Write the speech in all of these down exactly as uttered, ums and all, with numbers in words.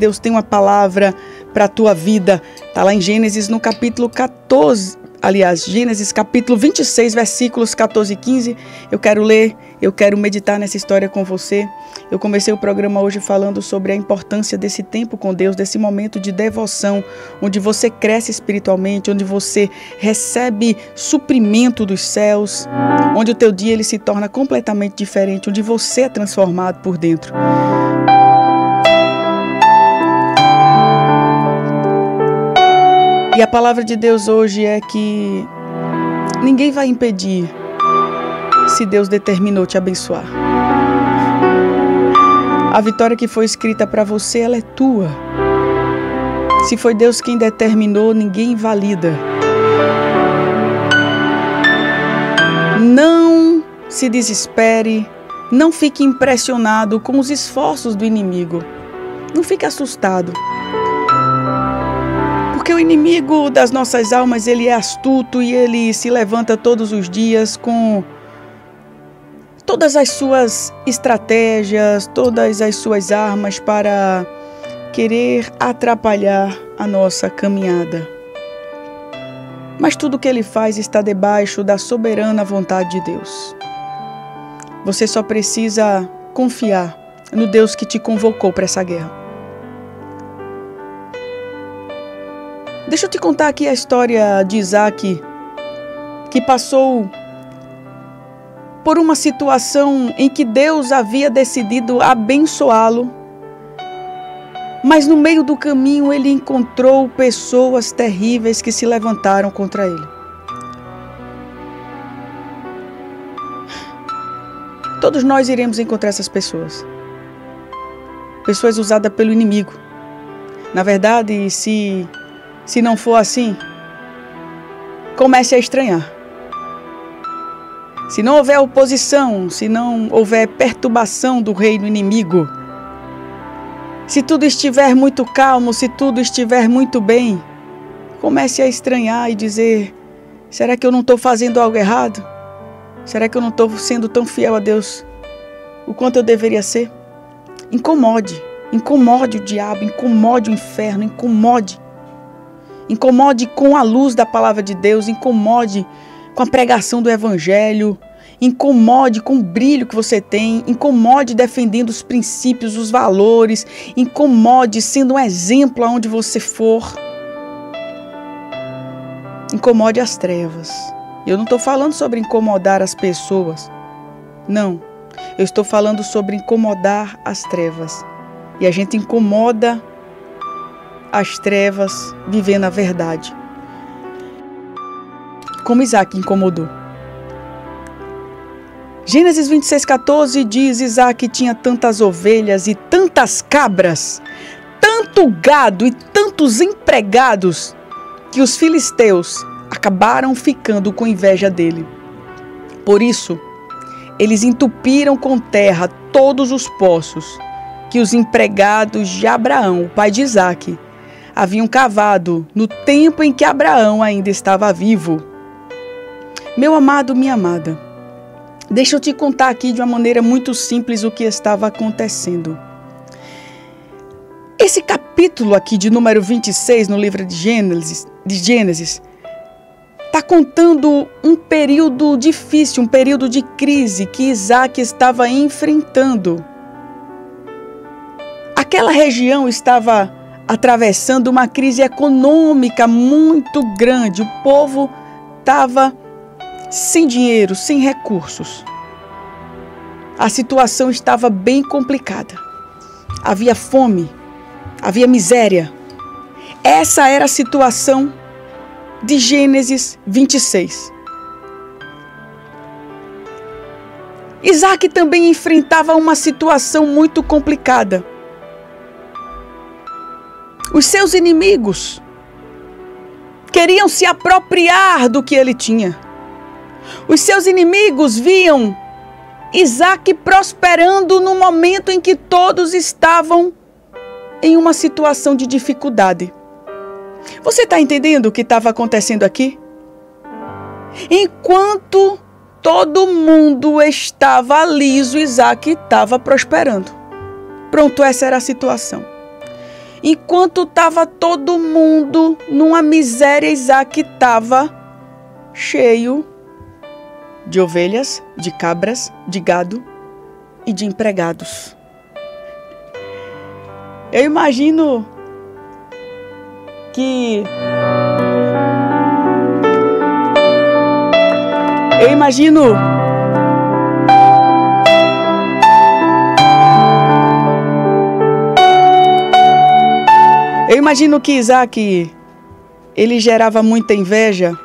Deus tem uma palavra para a tua vida. Está lá em Gênesis no capítulo quatorze, aliás, Gênesis capítulo vinte e seis, versículos quatorze e quinze. Eu quero ler, eu quero meditar nessa história com você. Eu comecei o programa hoje falando sobre a importância desse tempo com Deus, desse momento de devoção, onde você cresce espiritualmente, onde você recebe suprimento dos céus, onde o teu dia ele se torna completamente diferente, onde você é transformado por dentro. E a palavra de Deus hoje é que ninguém vai impedir se Deus determinou te abençoar. A vitória que foi escrita para você, ela é tua. Se foi Deus quem determinou, ninguém invalida. Não se desespere, não fique impressionado com os esforços do inimigo. Não fique assustado. Porque o inimigo das nossas almas, ele é astuto e ele se levanta todos os dias com todas as suas estratégias, todas as suas armas para querer atrapalhar a nossa caminhada. Mas tudo que ele faz está debaixo da soberana vontade de Deus. Você só precisa confiar no Deus que te convocou para essa guerra. Deixa eu te contar aqui a história de Isaac, que passou por uma situação em que Deus havia decidido abençoá-lo, mas no meio do caminho ele encontrou pessoas terríveis que se levantaram contra ele. Todos nós iremos encontrar essas pessoas. Pessoas usadas pelo inimigo. Na verdade, se... Se não for assim, comece a estranhar. Se não houver oposição, se não houver perturbação do reino inimigo, se tudo estiver muito calmo, se tudo estiver muito bem, comece a estranhar e dizer: será que eu não estou fazendo algo errado? Será que eu não estou sendo tão fiel a Deus o quanto eu deveria ser? Incomode, incomode o diabo, incomode o inferno, incomode. Incomode com a luz da palavra de Deus, incomode com a pregação do evangelho, incomode com o brilho que você tem, incomode defendendo os princípios, os valores, incomode sendo um exemplo aonde você for. Incomode as trevas. Eu não estou falando sobre incomodar as pessoas, não. Eu estou falando sobre incomodar as trevas. E a gente incomoda as trevas vivendo a verdade. Como Isaac incomodou. Gênesis vinte e seis, quatorze diz: Isaac tinha tantas ovelhas e tantas cabras, tanto gado e tantos empregados, que os filisteus acabaram ficando com inveja dele. Por isso, eles entupiram com terra todos os poços que os empregados de Abraão, o pai de Isaac, haviam cavado no tempo em que Abraão ainda estava vivo. Meu amado, minha amada, deixa eu te contar aqui de uma maneira muito simples o que estava acontecendo. Esse capítulo aqui de número vinte e seis no livro de Gênesis, de Gênesis, está contando um período difícil, um período de crise que Isaac estava enfrentando. Aquela região estava atravessando uma crise econômica muito grande. O povo estava sem dinheiro, sem recursos. A situação estava bem complicada. Havia fome, havia miséria. Essa era a situação de Gênesis vinte e seis. Isaac também enfrentava uma situação muito complicada. Os seus inimigos queriam se apropriar do que ele tinha. Os seus inimigos viam Isaac prosperando no momento em que todos estavam em uma situação de dificuldade. Você está entendendo o que estava acontecendo aqui? Enquanto todo mundo estava liso, Isaac estava prosperando. Pronto, essa era a situação. Enquanto estava todo mundo numa miséria, Isaac estava cheio de ovelhas, de cabras, de gado e de empregados. Eu imagino que... Eu imagino... Eu imagino que Isaac, ele gerava muita inveja,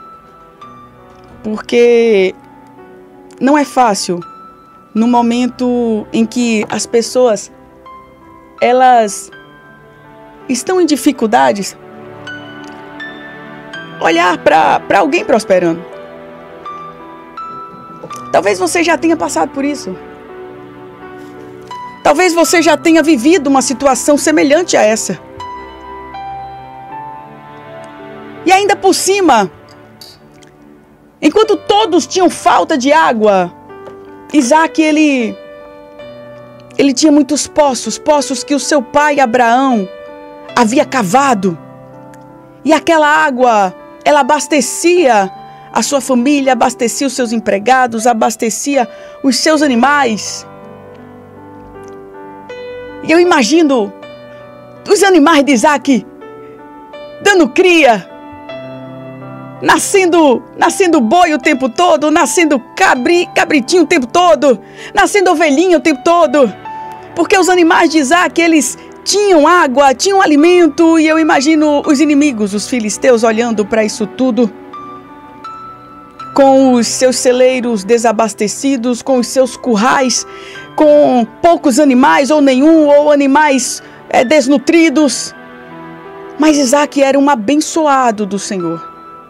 porque não é fácil, no momento em que as pessoas, elas estão em dificuldades, olhar para alguém prosperando. Talvez você já tenha passado por isso. Talvez você já tenha vivido uma situação semelhante a essa. E ainda por cima, enquanto todos tinham falta de água, Isaac, ele, ele tinha muitos poços, poços que o seu pai Abraão havia cavado. E aquela água, ela abastecia a sua família, abastecia os seus empregados, abastecia os seus animais. E eu imagino os animais de Isaac dando cria, Nascendo, nascendo boi o tempo todo, nascendo cabri, cabritinho o tempo todo, nascendo ovelhinha o tempo todo. Porque os animais de Isaac, eles tinham água, tinham alimento. E eu imagino os inimigos, os filisteus, olhando para isso tudo, com os seus celeiros desabastecidos, com os seus currais, com poucos animais ou nenhum, ou animais é, desnutridos. Mas Isaac era um abençoado do Senhor.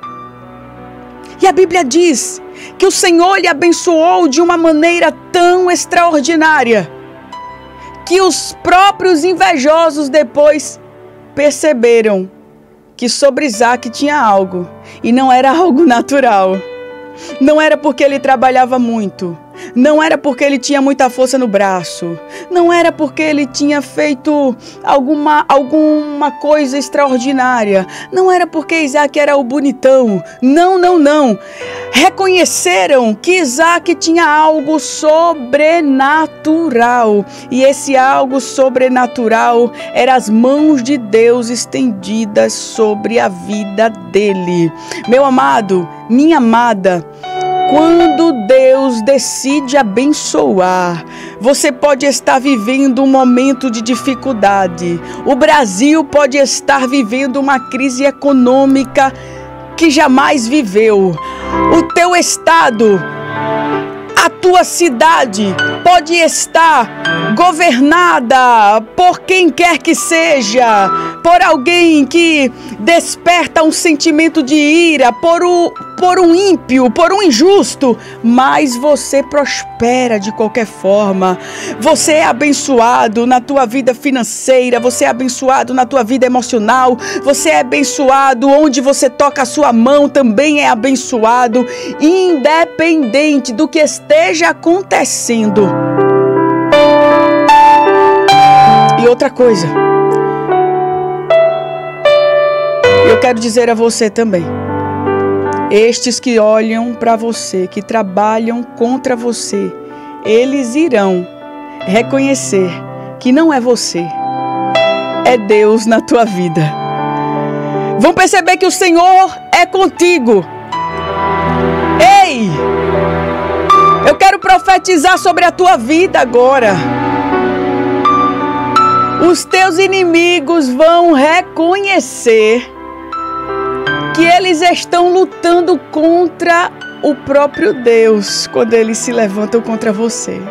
E a Bíblia diz que o Senhor lhe abençoou de uma maneira tão extraordinária que os próprios invejosos depois perceberam que sobre Isaac tinha algo. E não era algo natural. Não era porque ele trabalhava muito. Não era porque ele tinha muita força no braço. Não era porque ele tinha feito alguma, alguma coisa extraordinária. Não era porque Isaac era o bonitão. Não, não, não. Reconheceram que Isaac tinha algo sobrenatural. E esse algo sobrenatural eram as mãos de Deus estendidas sobre a vida dele. Meu amado, minha amada, quando Deus decide abençoar, você pode estar vivendo um momento de dificuldade. O Brasil pode estar vivendo uma crise econômica que jamais viveu. O teu estado, a tua cidade pode estar governada por quem quer que seja, por alguém que desperta um sentimento de ira, por, o, por um ímpio, por um injusto, mas você prospera de qualquer forma. Você é abençoado na tua vida financeira, você é abençoado na tua vida emocional, você é abençoado onde você toca a sua mão, também é abençoado, independente do que esteja acontecendo. E outra coisa, eu quero dizer a você também, estes que olham para você, que trabalham contra você, eles irão reconhecer que não é você, é Deus na tua vida. Vão perceber que o Senhor é contigo. Ei! Eu quero profetizar sobre a tua vida agora. Os teus inimigos vão reconhecer que eles estão lutando contra o próprio Deus quando eles se levantam contra você.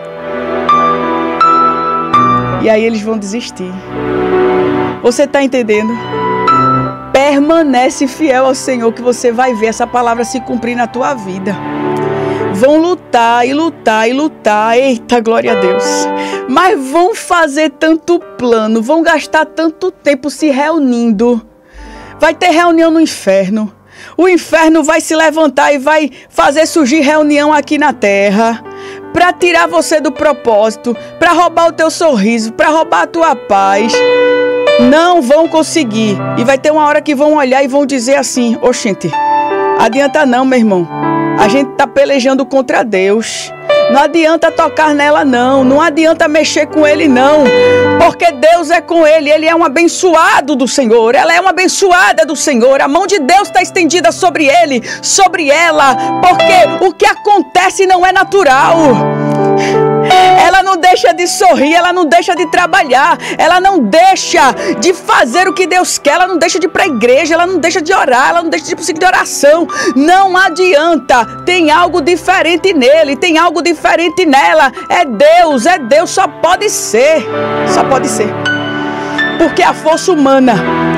E aí eles vão desistir. Você está entendendo? Permanece fiel ao Senhor que você vai ver essa palavra se cumprir na tua vida. Vão lutar e lutar e lutar, eita, glória a Deus. Mas vão fazer tanto plano, vão gastar tanto tempo se reunindo. Vai ter reunião no inferno. O inferno vai se levantar e vai fazer surgir reunião aqui na terra para tirar você do propósito, para roubar o teu sorriso, para roubar a tua paz. Não vão conseguir. E vai ter uma hora que vão olhar e vão dizer assim: oxente, adianta não, meu irmão. A gente tá pelejando contra Deus. Não adianta tocar nela não. Não adianta mexer com ele não. Porque Deus é com ele. Ele é um abençoado do Senhor. Ela é uma abençoada do Senhor. A mão de Deus está estendida sobre ele, sobre ela. Porque o que acontece não é natural. Ela não deixa de sorrir, ela não deixa de trabalhar, ela não deixa de fazer o que Deus quer, ela não deixa de ir para a igreja, ela não deixa de orar, ela não deixa de ir para o ciclo de oração. Não adianta, tem algo diferente nele, tem algo diferente nela. É Deus, é Deus, só pode ser, só pode ser. Porque a força humana,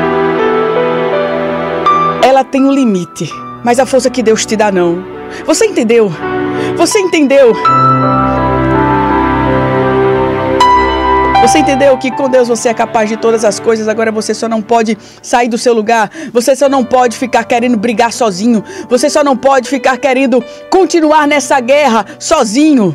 ela tem um limite, mas a força que Deus te dá não. Você entendeu? Você entendeu? Você entendeu que com Deus você é capaz de todas as coisas? Agora você só não pode sair do seu lugar. Você só não pode ficar querendo brigar sozinho. Você só não pode ficar querendo continuar nessa guerra sozinho.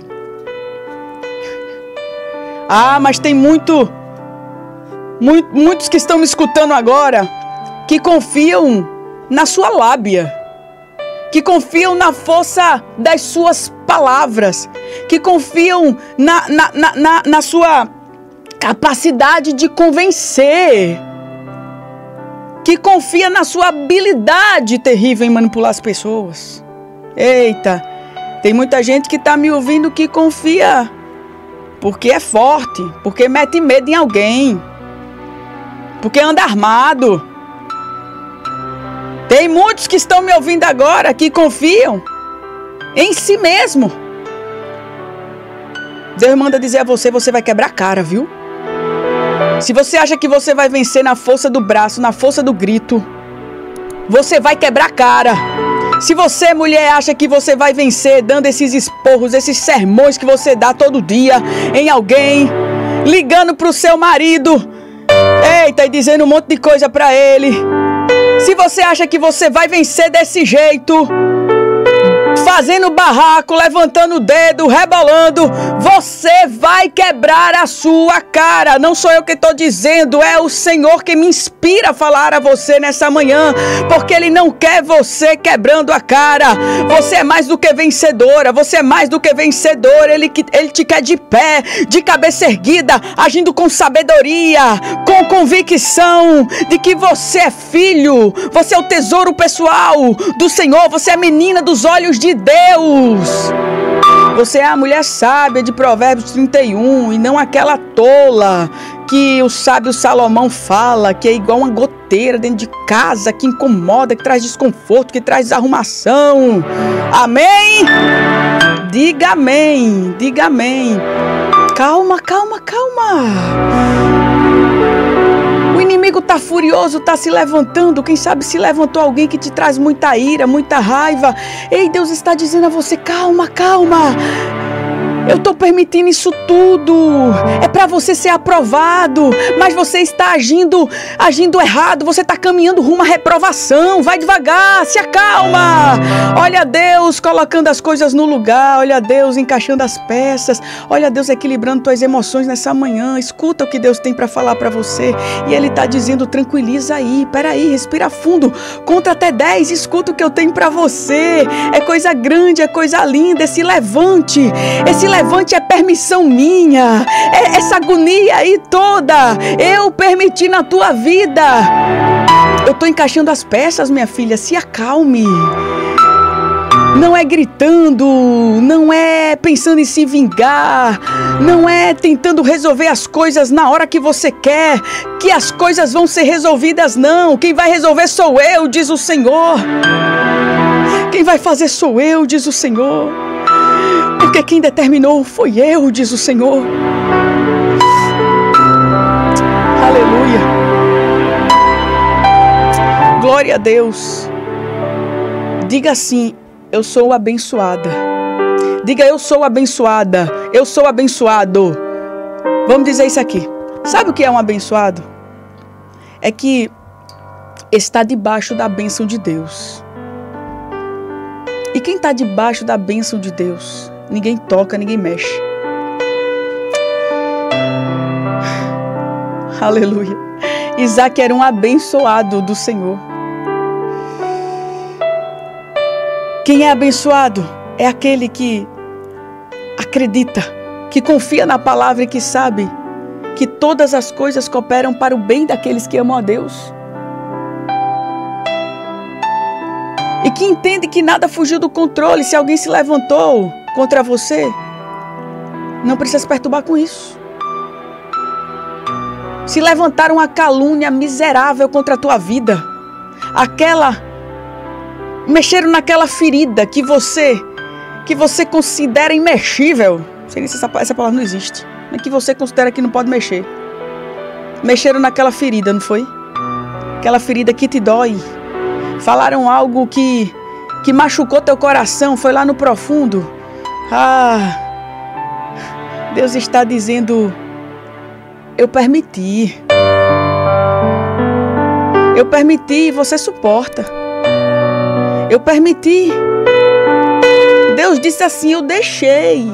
Ah, mas tem muito, muito muitos que estão me escutando agora que confiam na sua lábia, que confiam na força das suas palavras, que confiam na, na, na, na, na sua capacidade de convencer, que confia na sua habilidade terrível em manipular as pessoas. Eita, tem muita gente que está me ouvindo que confia porque é forte, porque mete medo em alguém, porque anda armado. Tem muitos que estão me ouvindo agora que confiam em si mesmo. Deus manda dizer a você, você vai quebrar a cara, viu? Se você acha que você vai vencer na força do braço, na força do grito, você vai quebrar a cara. Se você, mulher, acha que você vai vencer dando esses esporros, esses sermões que você dá todo dia em alguém, ligando pro seu marido, eita, e dizendo um monte de coisa pra ele. Se você acha que você vai vencer desse jeito, fazendo barraco, levantando o dedo, rebolando, você vai quebrar a sua cara. Não sou eu que estou dizendo, é o Senhor que me inspira a falar a você nessa manhã, porque Ele não quer você quebrando a cara. Você é mais do que vencedora, você é mais do que vencedor. Ele, ele te quer de pé, de cabeça erguida, agindo com sabedoria, com convicção de que você é filho, você é o tesouro pessoal do Senhor, você é menina dos olhos de Deus. Você é a mulher sábia de Provérbios trinta e um e não aquela tola que o sábio Salomão fala, que é igual uma goteira dentro de casa, que incomoda, que traz desconforto, que traz desarrumação. Amém? Diga amém, diga amém. Calma, calma, calma. O inimigo está furioso, está se levantando. Quem sabe se levantou alguém que te traz muita ira, muita raiva. Ei, Deus está dizendo a você, calma, calma. Eu estou permitindo isso tudo. É para você ser aprovado. Mas você está agindo, agindo errado. Você está caminhando rumo à reprovação. Vai devagar, se acalma. Olha Deus colocando as coisas no lugar. Olha Deus encaixando as peças. Olha Deus equilibrando tuas emoções nessa manhã. Escuta o que Deus tem para falar para você. E Ele está dizendo, tranquiliza aí. Peraí, respira fundo. Conta até dez. Escuta o que eu tenho para você. É coisa grande, é coisa linda. Esse levante. Esse levante é permissão minha. É essa agonia aí toda eu permiti na tua vida. Eu estou encaixando as peças, minha filha. Se acalme. Não é gritando, não é pensando em se vingar, não é tentando resolver as coisas na hora que você quer, que as coisas vão ser resolvidas, não. Quem vai resolver sou eu, diz o Senhor. Quem vai fazer sou eu, diz o Senhor. Porque quem determinou foi eu, diz o Senhor. Aleluia. Glória a Deus. Diga assim, eu sou abençoada. Diga, eu sou abençoada. Eu sou abençoado. Vamos dizer isso aqui. Sabe o que é um abençoado? É que está debaixo da bênção de Deus. E quem está debaixo da bênção de Deus, ninguém toca, ninguém mexe. Aleluia. Isaac era um abençoado do Senhor. Quem é abençoado é aquele que acredita, que confia na palavra e que sabe que todas as coisas cooperam para o bem daqueles que amam a Deus. E que entende que nada fugiu do controle. Se alguém se levantou contra você, não precisa se perturbar com isso. Se levantaram uma calúnia miserável contra a tua vida, aquela, mexeram naquela ferida que você, que você considera imexível. Não sei nem se essa, essa palavra não existe, mas que você considera que não pode mexer. Mexeram naquela ferida, não foi? Aquela ferida que te dói. Falaram algo que, que machucou teu coração, foi lá no profundo. Ah, Deus está dizendo: eu permiti. Eu permiti e você suporta. Eu permiti. Deus disse assim: eu deixei.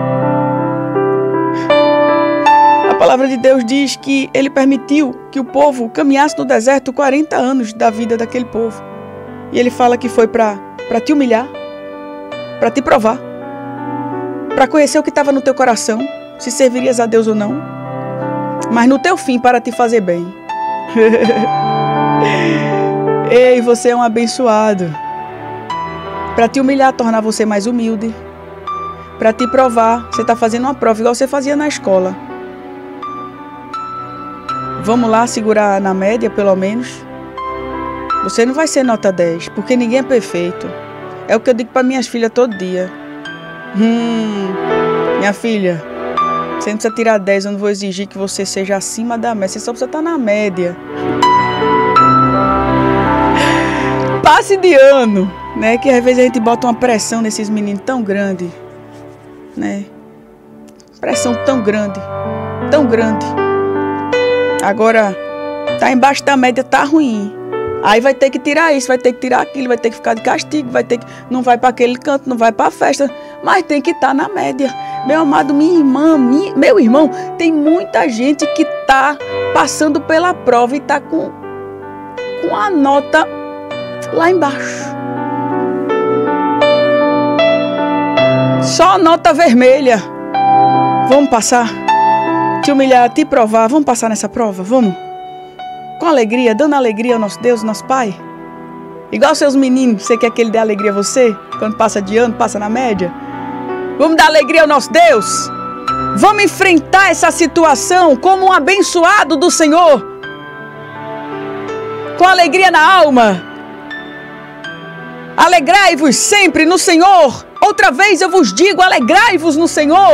A palavra de Deus diz que Ele permitiu que o povo caminhasse no deserto quarenta anos da vida daquele povo. E Ele fala que foi para para te humilhar, para te provar, para conhecer o que estava no teu coração, se servirias a Deus ou não, mas no teu fim para te fazer bem. Ei, você é um abençoado. Para te humilhar, tornar você mais humilde, para te provar. Você está fazendo uma prova igual você fazia na escola. Vamos lá segurar na média, pelo menos. Você não vai ser nota dez, porque ninguém é perfeito. É o que eu digo para minhas filhas todo dia. Hum, minha filha, você não precisa tirar dez, eu não vou exigir que você seja acima da média. Você só precisa estar na média. Passe de ano, né? Que às vezes a gente bota uma pressão nesses meninos tão grande, né? Pressão tão grande, tão grande. Agora, tá embaixo da média, tá ruim. Aí vai ter que tirar isso, vai ter que tirar aquilo, vai ter que ficar de castigo, vai ter que... Não vai para aquele canto, não vai para a festa, mas tem que estar na média. Meu amado, minha irmã, minha, meu irmão, tem muita gente que tá passando pela prova e tá com, com a nota lá embaixo. Só nota vermelha. Vamos passar? Te humilhar, te provar, vamos passar nessa prova? Vamos? Com alegria, dando alegria ao nosso Deus, nosso Pai. Igual seus meninos, você quer que Ele dê alegria a você? Quando passa de ano, passa na média. Vamos dar alegria ao nosso Deus? Vamos enfrentar essa situação como um abençoado do Senhor. Com alegria na alma. Alegrai-vos sempre no Senhor. Outra vez eu vos digo, alegrai-vos no Senhor.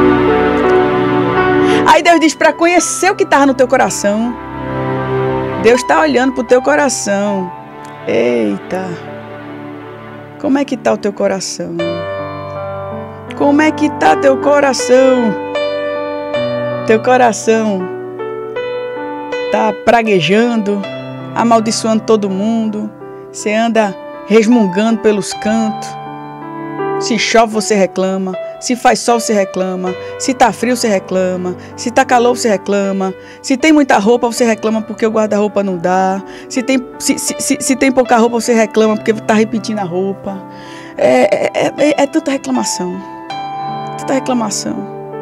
Aí Deus diz para conhecer o que está no teu coração. Deus está olhando para o teu coração. Eita. Como é que está o teu coração? Como é que está teu coração? Teu coração está praguejando, amaldiçoando todo mundo. Você anda resmungando pelos cantos. Se chove, você reclama. Se faz sol, você reclama. Se tá frio, você reclama. Se tá calor, você reclama. Se tem muita roupa, você reclama porque o guarda-roupa não dá. Se tem, se, se, se, se tem pouca roupa, você reclama porque tá repetindo a roupa. É, é, é, é tanta reclamação. Tanta reclamação.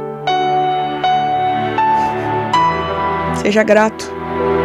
Seja grato.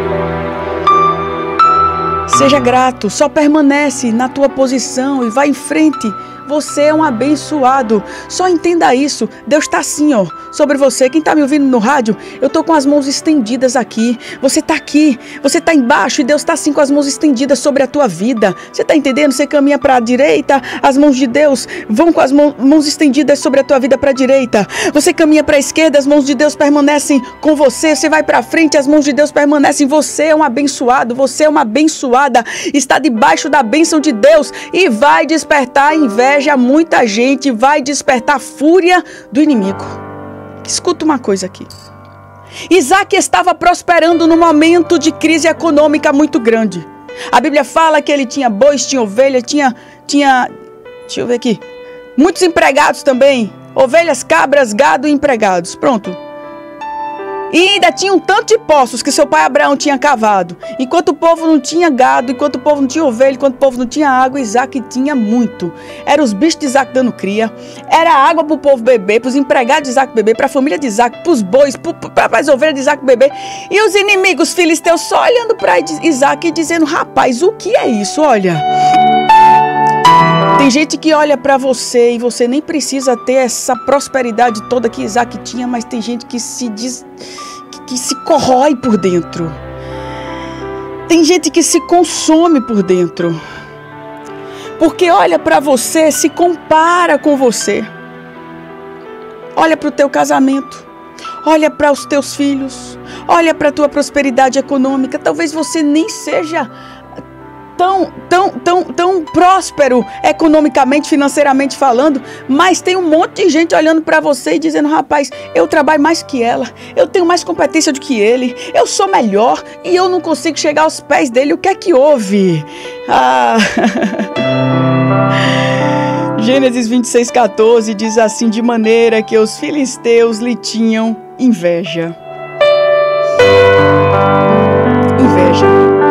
Seja grato. Só permanece na tua posição e vai em frente. Você é um abençoado. Só entenda isso. Deus está assim, ó, sobre você. Quem está me ouvindo no rádio, eu estou com as mãos estendidas aqui. Você está aqui, você está embaixo e Deus está assim com as mãos estendidas sobre a tua vida. Você está entendendo? Você caminha para a direita, as mãos de Deus vão com as mãos, mãos estendidas sobre a tua vida para a direita. Você caminha para a esquerda, as mãos de Deus permanecem com você. Você vai para frente, as mãos de Deus permanecem. Você é um abençoado, você é uma abençoada. Está debaixo da bênção de Deus e vai despertar a inveja. Muita gente, vai despertar a fúria do inimigo. Escuta uma coisa aqui. Isaac estava prosperando num momento de crise econômica muito grande. A Bíblia fala que ele tinha bois, tinha ovelha, tinha, tinha, deixa eu ver aqui, muitos empregados também. Ovelhas, cabras, gado e empregados. Pronto. E ainda tinha um tanto de poços que seu pai Abraão tinha cavado. Enquanto o povo não tinha gado, enquanto o povo não tinha ovelha, enquanto o povo não tinha água, Isaac tinha muito. Era os bichos de Isaac dando cria, era água para o povo beber, para os empregados de Isaac beber, para a família de Isaac, para os bois, para as ovelhas de Isaac beber. E os inimigos filisteus só olhando para Isaac e dizendo: rapaz, o que é isso? Olha... Tem gente que olha para você e você nem precisa ter essa prosperidade toda que Isaac tinha, mas tem gente que se diz, que, que se corrói por dentro. Tem gente que se consome por dentro. Porque olha para você, se compara com você. Olha para o teu casamento. Olha para os teus filhos. Olha para a tua prosperidade econômica. Talvez você nem seja tão, tão, tão, tão próspero economicamente, financeiramente falando, mas tem um monte de gente olhando para você e dizendo: rapaz, eu trabalho mais que ela, eu tenho mais competência do que ele, eu sou melhor e eu não consigo chegar aos pés dele. O que é que houve? Ah... Gênesis vinte e seis, quatorze diz assim: de maneira que os filisteus lhe tinham inveja. Inveja.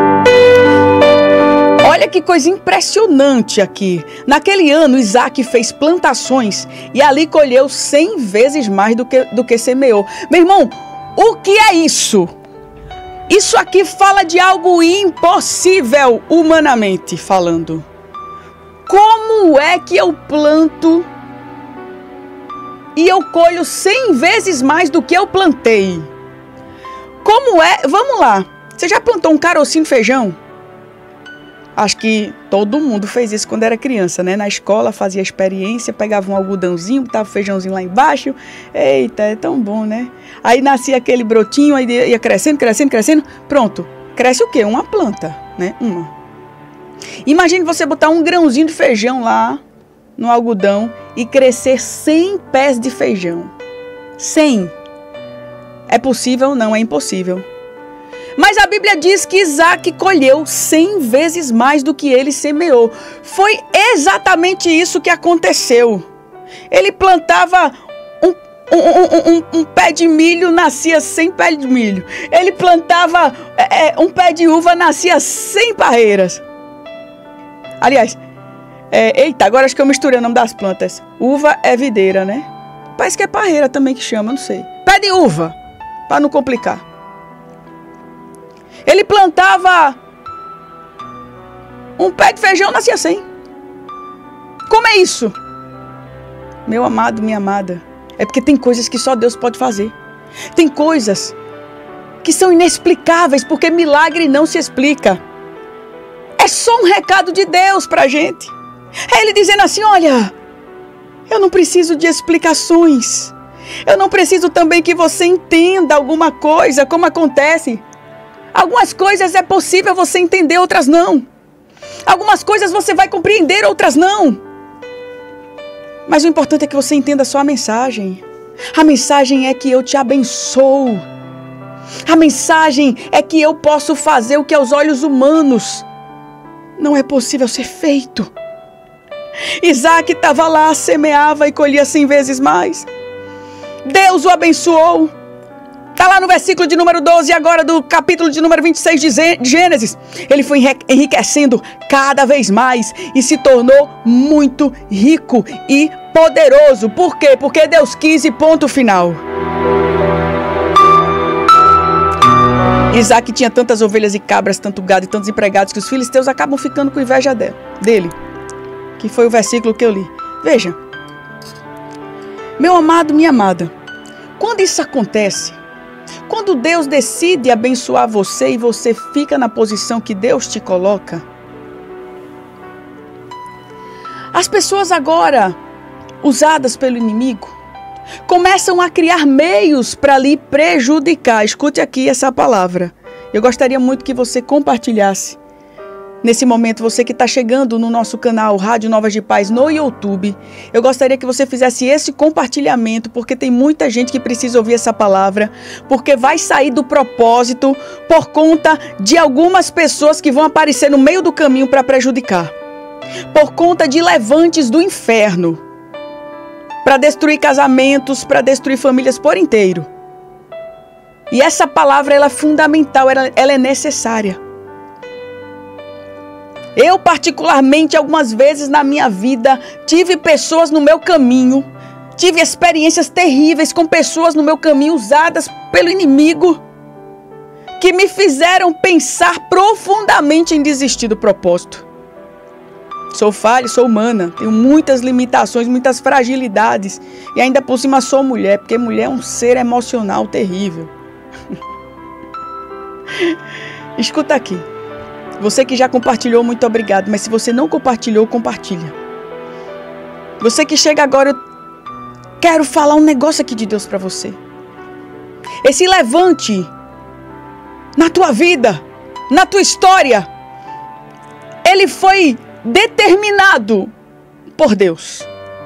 Olha que coisa impressionante aqui. Naquele ano, Isaac fez plantações e ali colheu cem vezes mais do que, do que semeou. Meu irmão, o que é isso? Isso aqui fala de algo impossível, humanamente falando. Como é que eu planto e eu colho cem vezes mais do que eu plantei? Como é? Vamos lá. Você já plantou um carocinho de feijão? Acho que todo mundo fez isso quando era criança, né? Na escola fazia experiência, pegava um algodãozinho, botava o feijãozinho lá embaixo. Eita, é tão bom, né? Aí nascia aquele brotinho, aí ia crescendo, crescendo, crescendo. Pronto. Cresce o quê? Uma planta, né? Uma. Imagine você botar um grãozinho de feijão lá no algodão e crescer cem pés de feijão. cem. É possível? Não, é impossível. Mas a Bíblia diz que Isaac colheu cem vezes mais do que ele semeou. Foi exatamente isso que aconteceu. Ele plantava um, um, um, um pé de milho, nascia cem pés de milho. Ele plantava é, um pé de uva, nascia cem parreiras. Aliás, é, eita, agora acho que eu misturei o nome das plantas. Uva é videira, né? Parece que é parreira também que chama, não sei. Pé de uva, para não complicar. Ele plantava um pé de feijão, nascia cem. Como é isso? Meu amado, minha amada, é porque tem coisas que só Deus pode fazer. Tem coisas que são inexplicáveis, porque milagre não se explica. É só um recado de Deus pra gente. É Ele dizendo assim: olha, eu não preciso de explicações. Eu não preciso também que você entenda alguma coisa, como acontece. Algumas coisas é possível você entender, outras não. Algumas coisas você vai compreender, outras não. Mas o importante é que você entenda só a mensagem. A mensagem é que eu te abençoo. A mensagem é que eu posso fazer o que aos olhos humanos não é possível ser feito. Isaac estava lá, semeava e colhia cem vezes mais. Deus o abençoou. Está lá no versículo de número doze, agora do capítulo de número vinte e seis de Gênesis. Ele foi enriquecendo cada vez mais e se tornou muito rico e poderoso. Por quê? Porque Deus quis e ponto final. Isaac tinha tantas ovelhas e cabras, tanto gado e tantos empregados, que os filisteus acabam ficando com inveja dele. Que foi o versículo que eu li. Veja. Meu amado, minha amada, quando isso acontece, quando Deus decide abençoar você e você fica na posição que Deus te coloca, as pessoas agora, usadas pelo inimigo, começam a criar meios para lhe prejudicar. Escute aqui essa palavra. Eu gostaria muito que você compartilhasse. Nesse momento, você que está chegando no nosso canal Rádio Novas de Paz no YouTube, eu gostaria que você fizesse esse compartilhamento, porque tem muita gente que precisa ouvir essa palavra, porque vai sair do propósito por conta de algumas pessoas que vão aparecer no meio do caminho para prejudicar, por conta de levantes do inferno, para destruir casamentos, para destruir famílias por inteiro. E essa palavra, ela é fundamental, ela, ela é necessária. Eu, particularmente, algumas vezes na minha vida, tive pessoas no meu caminho, tive experiências terríveis com pessoas no meu caminho usadas pelo inimigo, que me fizeram pensar profundamente em desistir do propósito. Sou falha, sou humana, tenho muitas limitações, muitas fragilidades, e ainda por cima sou mulher, porque mulher é um ser emocional terrível. Escuta aqui. Você que já compartilhou, muito obrigado. Mas se você não compartilhou, compartilha. Você que chega agora, eu quero falar um negócio aqui de Deus para você. Esse levante na tua vida, na tua história, ele foi determinado por Deus.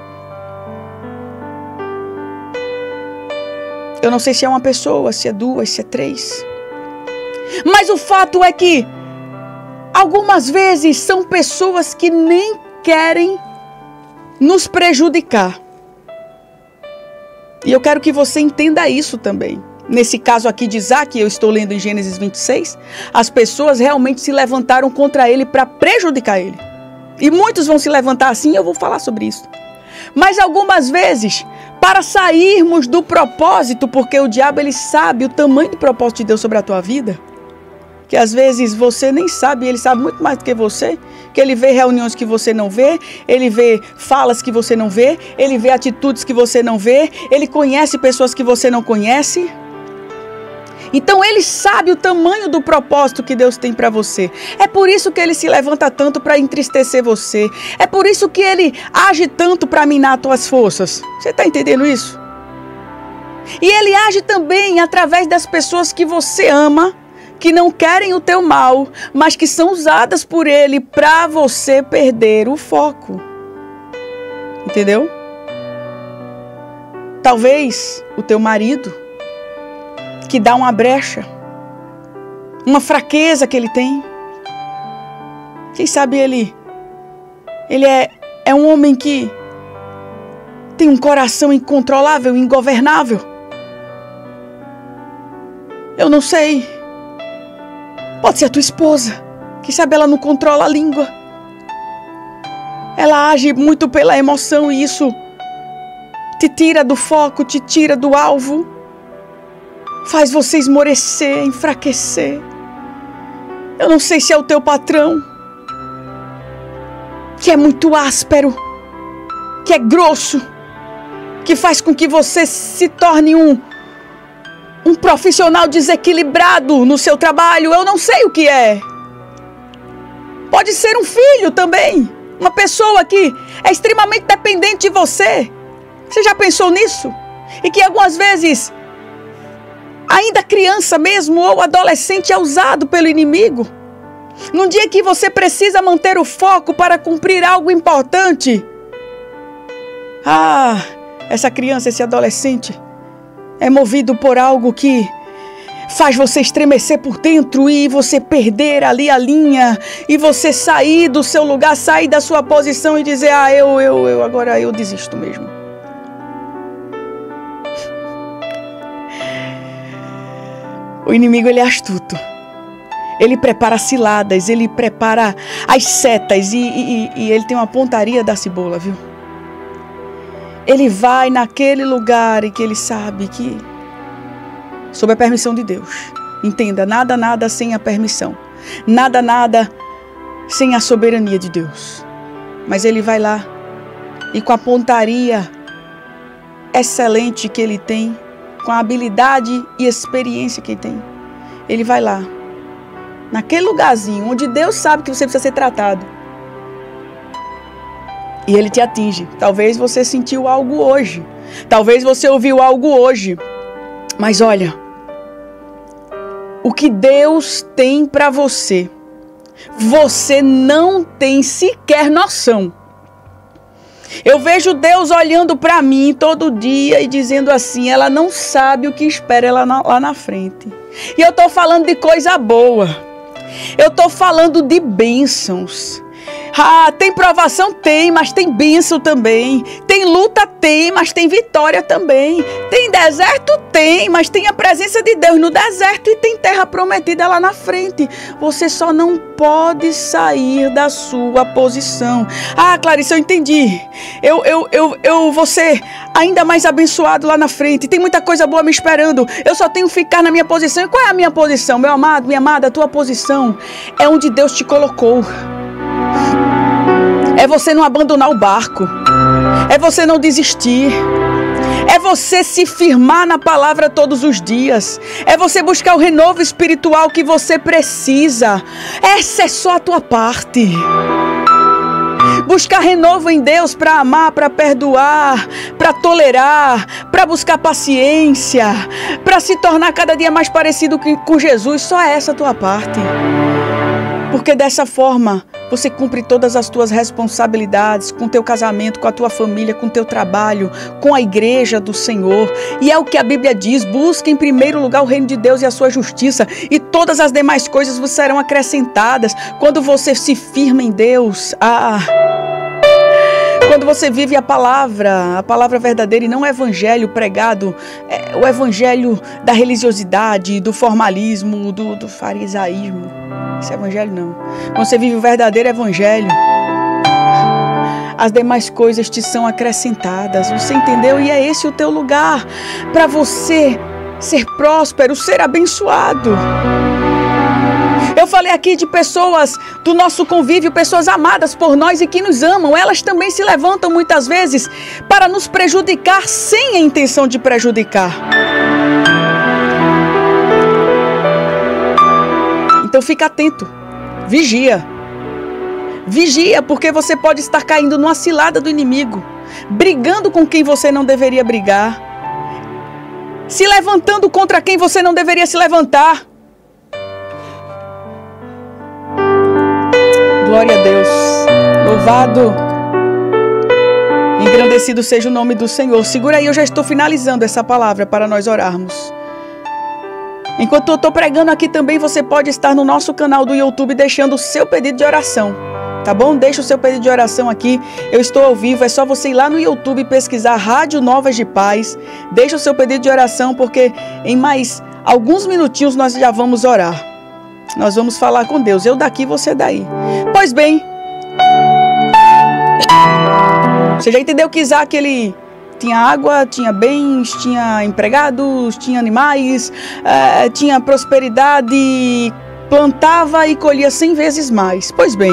Eu não sei se é uma pessoa, se é duas, se é três. Mas o fato é que algumas vezes são pessoas que nem querem nos prejudicar. E eu quero que você entenda isso também. Nesse caso aqui de Isaac, eu estou lendo em Gênesis vinte e seis, as pessoas realmente se levantaram contra ele para prejudicar ele. E muitos vão se levantar assim, eu vou falar sobre isso. Mas algumas vezes, para sairmos do propósito, porque o diabo ele sabe o tamanho do propósito de Deus sobre a tua vida, que às vezes você nem sabe, ele sabe muito mais do que você, que ele vê reuniões que você não vê, ele vê falas que você não vê, ele vê atitudes que você não vê, ele conhece pessoas que você não conhece. Então ele sabe o tamanho do propósito que Deus tem para você. É por isso que ele se levanta tanto para entristecer você. É por isso que ele age tanto para minar as tuas forças. Você está entendendo isso? E ele age também através das pessoas que você ama, que não querem o teu mal, mas que são usadas por ele para você perder o foco. Entendeu? Talvez o teu marido, que dá uma brecha, uma fraqueza que ele tem. Quem sabe ele, ele é, é um homem que tem um coração incontrolável, ingovernável. Eu não sei. Pode ser a tua esposa. Quem sabe ela não controla a língua. Ela age muito pela emoção e isso te tira do foco, te tira do alvo. Faz você esmorecer, enfraquecer. Eu não sei se é o teu patrão, que é muito áspero, que é grosso, que faz com que você se torne um Um profissional desequilibrado no seu trabalho. Eu não sei o que é. Pode ser um filho também. Uma pessoa que é extremamente dependente de você. Você já pensou nisso? E que algumas vezes, ainda criança mesmo ou adolescente, é usado pelo inimigo. Num dia que você precisa manter o foco para cumprir algo importante. Ah, essa criança, esse adolescente é movido por algo que faz você estremecer por dentro e você perder ali a linha e você sair do seu lugar, sair da sua posição e dizer, ah, eu, eu, eu, agora eu desisto mesmo. O inimigo, ele é astuto. Ele prepara ciladas, ele prepara as setas e, e, e ele tem uma pontaria da cebola, viu? Ele vai naquele lugar em que ele sabe que, sob a permissão de Deus. Entenda, nada, nada sem a permissão. Nada, nada sem a soberania de Deus. Mas ele vai lá e com a pontaria excelente que ele tem, com a habilidade e experiência que ele tem, ele vai lá, naquele lugarzinho onde Deus sabe que você precisa ser tratado. E ele te atinge. Talvez você sentiu algo hoje. Talvez você ouviu algo hoje. Mas olha, o que Deus tem para você, você não tem sequer noção. Eu vejo Deus olhando para mim todo dia e dizendo assim, ela não sabe o que espera ela na, lá na frente. E eu estou falando de coisa boa. Eu estou falando de bênçãos. Ah, tem provação? Tem, mas tem bênção também. Tem luta? Tem, mas tem vitória também. Tem deserto? Tem, mas tem a presença de Deus no deserto e tem terra prometida lá na frente. Você só não pode sair da sua posição. Ah, Clarice, eu entendi. Eu, eu, eu, eu vou ser ainda mais abençoado lá na frente. Tem muita coisa boa me esperando. Eu só tenho que ficar na minha posição. E qual é a minha posição, meu amado, minha amada? A tua posição é onde Deus te colocou. É você não abandonar o barco. É você não desistir. É você se firmar na palavra todos os dias. É você buscar o renovo espiritual que você precisa. Essa é só a tua parte. Buscar renovo em Deus para amar, para perdoar, para tolerar, para buscar paciência, para se tornar cada dia mais parecido com Jesus. Só essa a tua parte. Porque dessa forma você cumpre todas as tuas responsabilidades com teu casamento, com a tua família, com teu trabalho, com a igreja do Senhor. E é o que a Bíblia diz: busca em primeiro lugar o reino de Deus e a sua justiça, e todas as demais coisas vos serão acrescentadas. Quando você se firma em Deus, ah, quando você vive a palavra, a palavra verdadeira e não o evangelho pregado, é, o evangelho da religiosidade, do formalismo, do, do farisaísmo. Esse evangelho não. Quando você vive o verdadeiro evangelho, as demais coisas te são acrescentadas. Você entendeu? E é esse o teu lugar para você ser próspero, ser abençoado. Eu falei aqui de pessoas do nosso convívio, pessoas amadas por nós e que nos amam. Elas também se levantam muitas vezes para nos prejudicar sem a intenção de prejudicar. Então fica atento, vigia. Vigia, porque você pode estar caindo numa cilada do inimigo, brigando com quem você não deveria brigar, se levantando contra quem você não deveria se levantar. Glória a Deus. Louvado, engrandecido seja o nome do Senhor. Segura aí, eu já estou finalizando essa palavra para nós orarmos. Enquanto eu estou pregando aqui também, você pode estar no nosso canal do YouTube deixando o seu pedido de oração, tá bom? Deixa o seu pedido de oração aqui, eu estou ao vivo, é só você ir lá no YouTube e pesquisar Rádio Novas de Paz. Deixa o seu pedido de oração, porque em mais alguns minutinhos nós já vamos orar. Nós vamos falar com Deus, eu daqui, você daí. Pois bem, você já entendeu que Isaac, ele tinha água, tinha bens, tinha empregados, tinha animais, é, tinha prosperidade, plantava e colhia cem vezes mais. Pois bem,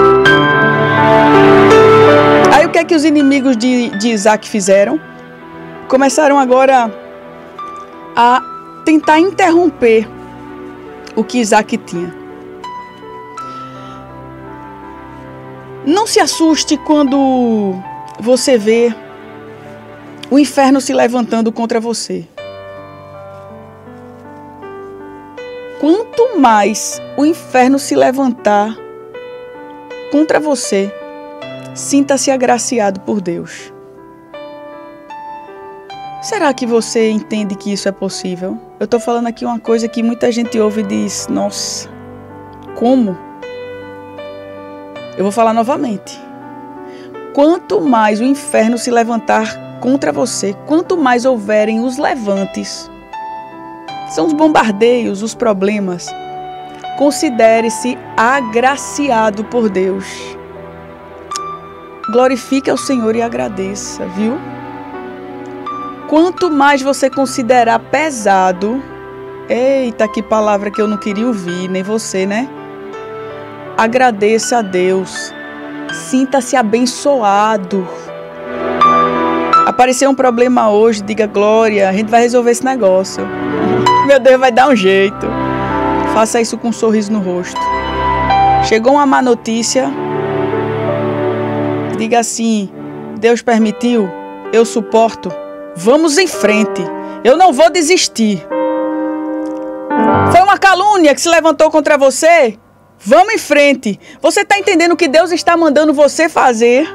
aí o que é que os inimigos de, de Isaac fizeram? Começaram agora a tentar interromper o que Isaac tinha. Não se assuste quando você vê o inferno se levantando contra você. Quanto mais o inferno se levantar contra você, sinta-se agraciado por Deus. Será que você entende que isso é possível? Eu estou falando aqui uma coisa que muita gente ouve e diz: nossa, como? Eu vou falar novamente. Quanto mais o inferno se levantar contra você, quanto mais houverem os levantes, são os bombardeios, os problemas, considere-se agraciado por Deus. Glorifique ao Senhor e agradeça, viu? Quanto mais você considerar pesado, eita, que palavra que eu não queria ouvir, nem você, né? Agradeça a Deus, sinta-se abençoado. Apareceu um problema hoje, diga: glória, a gente vai resolver esse negócio. Meu Deus, vai dar um jeito. Faça isso com um sorriso no rosto. Chegou uma má notícia, diga assim: Deus permitiu, eu suporto, vamos em frente, eu não vou desistir. Foi uma calúnia que se levantou contra você? Vamos em frente. Você está entendendo o que Deus está mandando você fazer?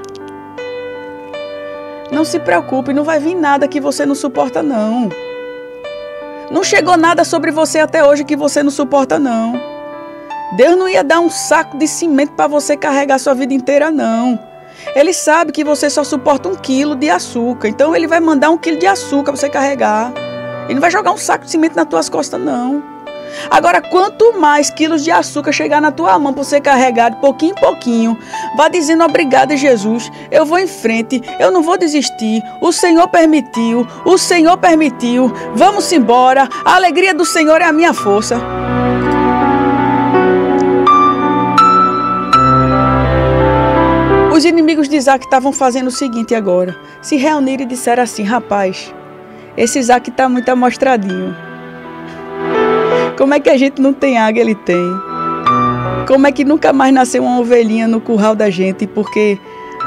Não se preocupe, não vai vir nada que você não suporta, não. Não chegou nada sobre você até hoje que você não suporta, não. Deus não ia dar um saco de cimento para você carregar a sua vida inteira, não. Ele sabe que você só suporta um quilo de açúcar. Então ele vai mandar um quilo de açúcar para você carregar. Ele não vai jogar um saco de cimento nas tuas costas, não. Agora, quanto mais quilos de açúcar chegar na tua mão para você carregar de pouquinho em pouquinho, vá dizendo obrigado, Jesus, eu vou em frente, eu não vou desistir, o Senhor permitiu, o Senhor permitiu, vamos embora, a alegria do Senhor é a minha força. Os inimigos de Isaac estavam fazendo o seguinte agora, se reuniram e disseram assim, rapaz, esse Isaac está muito amostradinho. Como é que a gente não tem águia, ele tem? Como é que nunca mais nasceu uma ovelhinha no curral da gente? Porque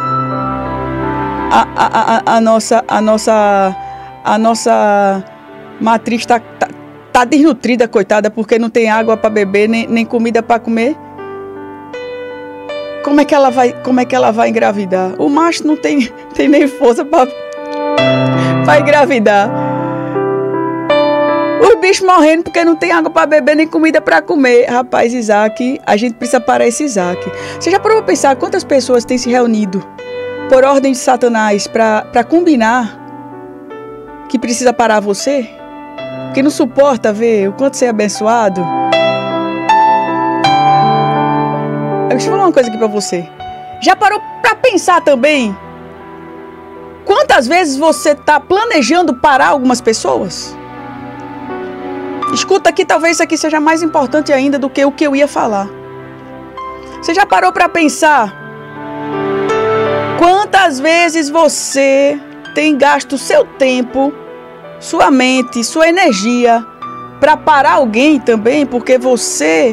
a, a, a, a, nossa, a, nossa, a nossa matriz está tá, tá desnutrida, coitada, porque não tem água para beber, nem, nem comida para comer. Como é que ela vai, como é que ela vai engravidar? O macho não tem, tem nem força para engravidar. Os bichos morrendo porque não tem água para beber nem comida para comer. Rapaz, Isaac, a gente precisa parar esse Isaac. Você já parou para pensar quantas pessoas têm se reunido por ordem de Satanás para combinar que precisa parar você? Que não suporta ver o quanto você é abençoado? Deixa eu falar uma coisa aqui para você. Já parou para pensar também quantas vezes você está planejando parar algumas pessoas? Escuta aqui, talvez isso aqui seja mais importante ainda do que o que eu ia falar. Você já parou para pensar quantas vezes você tem gasto seu tempo, sua mente, sua energia para parar alguém também, porque você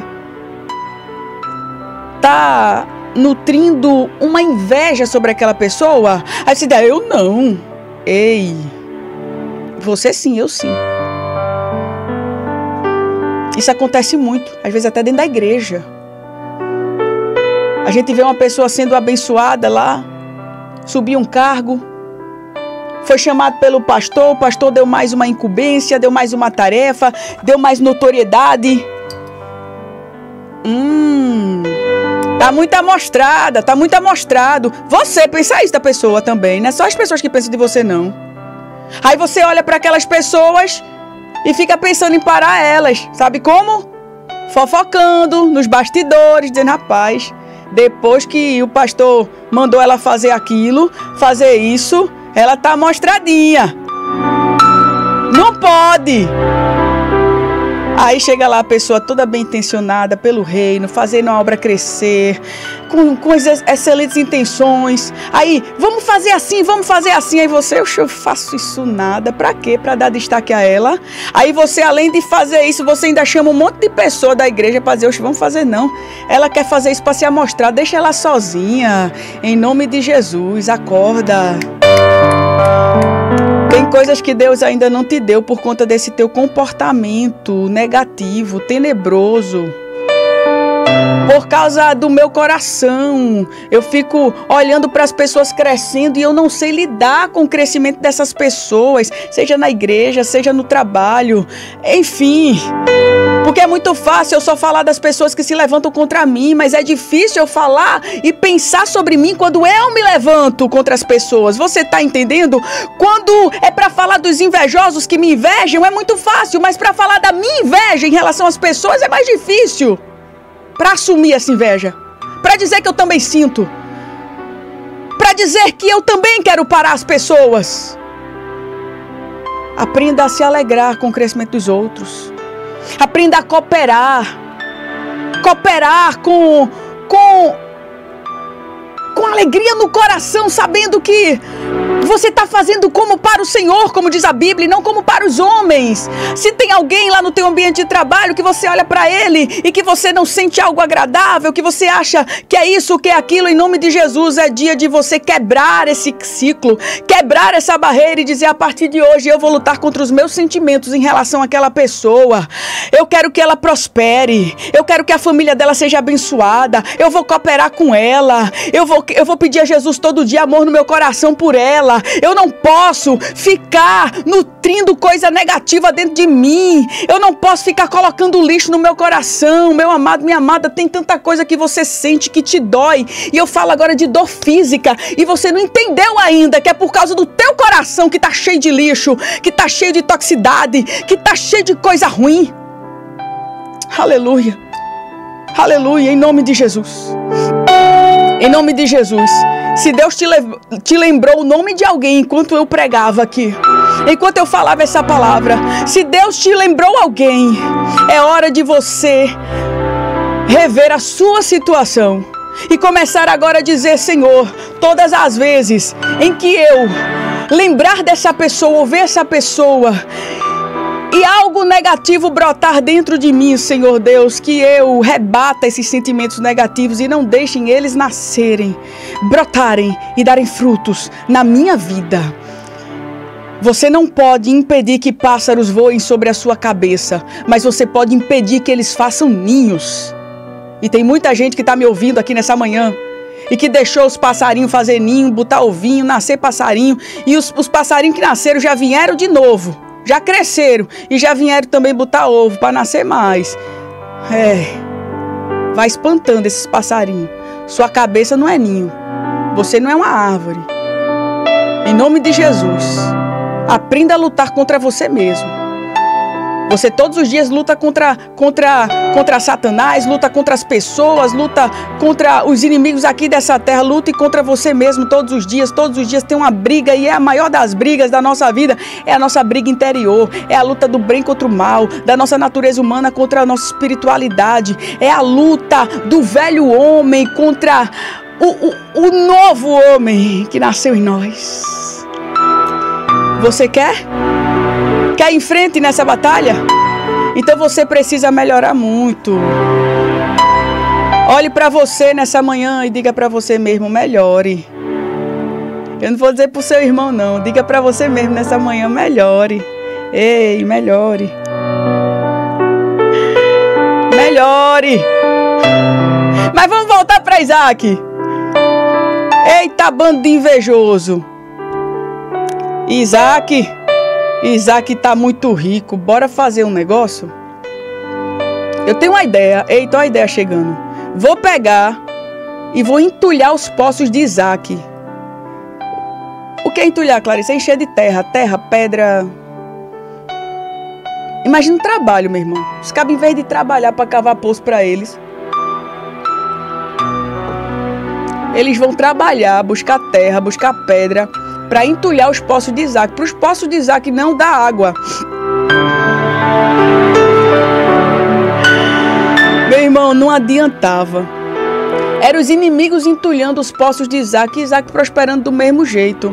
tá nutrindo uma inveja sobre aquela pessoa? Aí você diz, eu não. Ei, você sim, eu sim. Isso acontece muito, às vezes até dentro da igreja. A gente vê uma pessoa sendo abençoada lá, subiu um cargo, foi chamado pelo pastor, o pastor deu mais uma incumbência, deu mais uma tarefa, deu mais notoriedade. Hum, tá muito amostrada, tá muito amostrado. Você pensa isso da pessoa também, não é só as pessoas que pensam de você, não. Aí você olha para aquelas pessoas e fica pensando em parar elas. Sabe como? Fofocando nos bastidores, dizendo, rapaz, depois que o pastor mandou ela fazer aquilo, fazer isso, ela tá amostradinha. Não pode. Aí chega lá a pessoa toda bem intencionada pelo reino, fazendo a obra crescer, com, com excelentes intenções. Aí, vamos fazer assim, vamos fazer assim. Aí você, eu faço isso nada. Pra quê? Pra dar destaque a ela. Aí você, além de fazer isso, você ainda chama um monte de pessoa da igreja pra dizer, oxe, vamos fazer não. Ela quer fazer isso pra se amostrar. Deixa ela sozinha. Em nome de Jesus, acorda. Tem coisas que Deus ainda não te deu por conta desse teu comportamento negativo, tenebroso. Por causa do meu coração, eu fico olhando para as pessoas crescendo e eu não sei lidar com o crescimento dessas pessoas, seja na igreja, seja no trabalho, enfim. Porque é muito fácil eu só falar das pessoas que se levantam contra mim, mas é difícil eu falar e pensar sobre mim quando eu me levanto contra as pessoas. Você tá entendendo? Quando é para falar dos invejosos que me invejam, é muito fácil, mas para falar da minha inveja em relação às pessoas é mais difícil. Para assumir essa inveja, para dizer que eu também sinto, para dizer que eu também quero parar as pessoas. Aprenda a se alegrar com o crescimento dos outros. Aprenda a cooperar. Cooperar com, com, com alegria no coração, sabendo que você está fazendo como para o Senhor, como diz a Bíblia, e não como para os homens. Se tem alguém lá no teu ambiente de trabalho que você olha para ele e que você não sente algo agradável, que você acha que é isso, que é aquilo, em nome de Jesus, é dia de você quebrar esse ciclo, quebrar essa barreira e dizer, a partir de hoje eu vou lutar contra os meus sentimentos em relação àquela pessoa. Eu quero que ela prospere, eu quero que a família dela seja abençoada, eu vou cooperar com ela, eu vou, eu vou pedir a Jesus todo dia amor no meu coração por ela. negativa. Eu não posso ficar nutrindo coisa negativa dentro de mim. Eu não posso ficar colocando lixo no meu coração. Meu amado, minha amada, tem tanta coisa que você sente que te dói. E eu falo agora de dor física. E você não entendeu ainda que é por causa do teu coração que tá cheio de lixo, que tá cheio de toxicidade, que tá cheio de coisa ruim. Aleluia. Aleluia, em nome de Jesus. Em nome de Jesus. Se Deus te, le- te lembrou o nome de alguém enquanto eu pregava aqui, enquanto eu falava essa palavra, se Deus te lembrou alguém, é hora de você rever a sua situação e começar agora a dizer: Senhor, todas as vezes em que eu lembrar dessa pessoa, ou ver essa pessoa, e algo negativo brotar dentro de mim, Senhor Deus, que eu rebata esses sentimentos negativos e não deixem eles nascerem, brotarem e darem frutos na minha vida. Você não pode impedir que pássaros voem sobre a sua cabeça, mas você pode impedir que eles façam ninhos. E tem muita gente que está me ouvindo aqui nessa manhã e que deixou os passarinhos fazer ninho, botar ovinho, nascer passarinho, e os, os passarinhos que nasceram já vieram de novo. Já cresceram e já vieram também botar ovo para nascer mais. É, vai espantando esses passarinhos. Sua cabeça não é ninho. Você não é uma árvore. Em nome de Jesus, aprenda a lutar contra você mesmo. Você todos os dias luta contra, contra, contra Satanás, luta contra as pessoas, luta contra os inimigos aqui dessa terra, luta contra você mesmo todos os dias. Todos os dias tem uma briga, e é a maior das brigas da nossa vida, é a nossa briga interior, é a luta do bem contra o mal, da nossa natureza humana contra a nossa espiritualidade, é a luta do velho homem contra o, o, o novo homem que nasceu em nós. Você quer? Quer ir em frente nessa batalha? Então você precisa melhorar muito. Olhe para você nessa manhã e diga para você mesmo: melhore. Eu não vou dizer para o seu irmão não. Diga para você mesmo nessa manhã: melhore. Ei, melhore. Melhore. Mas vamos voltar para Isaac. Eita, bando de invejoso. Isaac... Isaac tá muito rico, bora fazer um negócio? Eu tenho uma ideia, eita, uma ideia chegando. Vou pegar e vou entulhar os poços de Isaac. O que é entulhar, Clarice? É encher de terra, terra, pedra. Imagina um trabalho, meu irmão. Os cabos, em vez de trabalhar para cavar poço para eles, eles vão trabalhar, buscar terra, buscar pedra, para entulhar os poços de Isaac. Para os poços de Isaac não dá água. Meu irmão, não adiantava. Eram os inimigos entulhando os poços de Isaac e Isaac prosperando do mesmo jeito.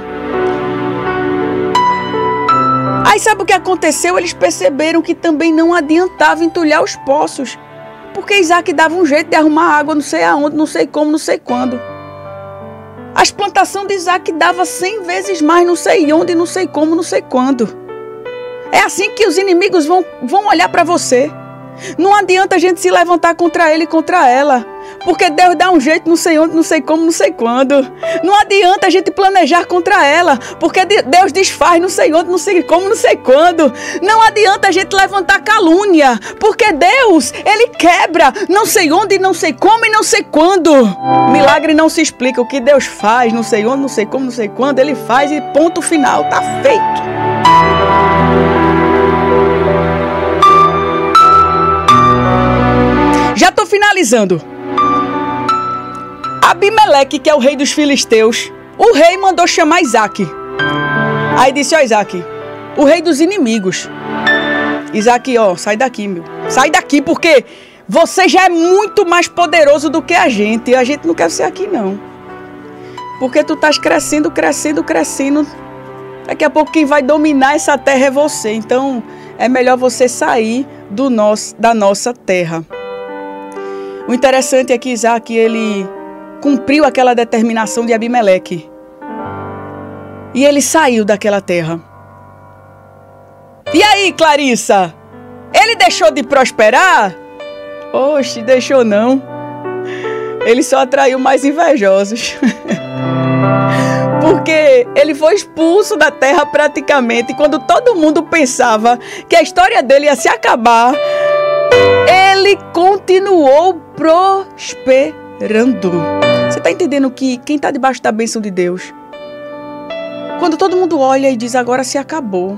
Aí sabe o que aconteceu? Eles perceberam que também não adiantava entulhar os poços, porque Isaac dava um jeito de arrumar água, não sei aonde, não sei como, não sei quando. As plantações de Isaac dava cem vezes mais, não sei onde, não sei como, não sei quando. É assim que os inimigos vão, vão olhar para você. Não adianta a gente se levantar contra ele e contra ela, porque Deus dá um jeito, não sei onde, não sei como, não sei quando. Não adianta a gente planejar contra ela, porque Deus desfaz, não sei onde, não sei como, não sei quando. Não adianta a gente levantar calúnia, porque Deus, Ele quebra, não sei onde, não sei como e não sei quando. Milagre não se explica. O que Deus faz, não sei onde, não sei como, não sei quando, Ele faz e ponto final, tá feito. Já estou finalizando. Abimeleque, que é o rei dos filisteus, o rei mandou chamar Isaac. Aí disse: ó, Isaac, o rei dos inimigos. Isaac, ó, sai daqui, meu. Sai daqui, porque você já é muito mais poderoso do que a gente. E a gente não quer ser aqui, não. Porque tu estás crescendo, crescendo, crescendo. Daqui a pouco quem vai dominar essa terra é você. Então, é melhor você sair do nosso, da nossa terra. O interessante é que Isaac, ele cumpriu aquela determinação de Abimeleque. E ele saiu daquela terra. E aí, Clarissa? Ele deixou de prosperar? Oxe, deixou não. Ele só atraiu mais invejosos. Porque ele foi expulso da terra praticamente. E quando todo mundo pensava que a história dele ia se acabar, ele continuou prosperando. Você está entendendo que quem está debaixo da bênção de Deus, quando todo mundo olha e diz agora se acabou,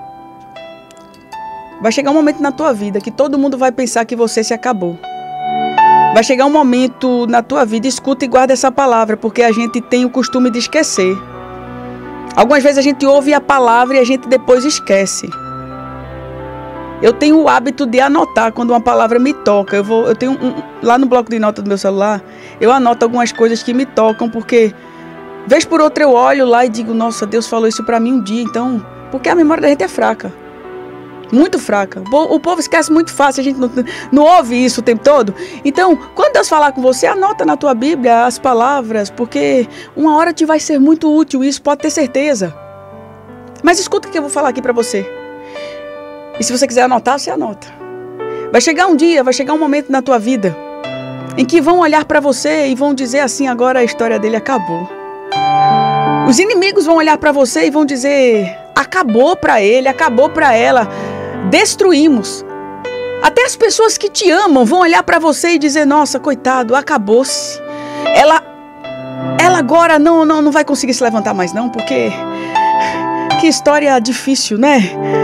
vai chegar um momento na tua vida que todo mundo vai pensar que você se acabou. Vai chegar um momento na tua vida, escuta e guarda essa palavra, porque a gente tem o costume de esquecer. Algumas vezes a gente ouve a palavra e a gente depois esquece. Eu tenho o hábito de anotar quando uma palavra me toca. Eu, vou, eu tenho um, lá no bloco de notas do meu celular, eu anoto algumas coisas que me tocam, porque vez por outra eu olho lá e digo, nossa, Deus falou isso pra mim um dia, então... Porque a memória da gente é fraca. Muito fraca. O povo esquece muito fácil, a gente não, não ouve isso o tempo todo. Então, quando Deus falar com você, anota na tua Bíblia as palavras, porque uma hora te vai ser muito útil, isso pode ter certeza. Mas escuta o que eu vou falar aqui pra você. E se você quiser anotar, você anota. Vai chegar um dia, vai chegar um momento na tua vida em que vão olhar pra você e vão dizer assim, agora a história dele acabou. Os inimigos vão olhar pra você e vão dizer, acabou pra ele, acabou pra ela. Destruímos. Até as pessoas que te amam vão olhar para você e dizer, nossa, coitado, acabou-se. Ela, ela agora não, não, não vai conseguir se levantar mais não, porque que história difícil, né?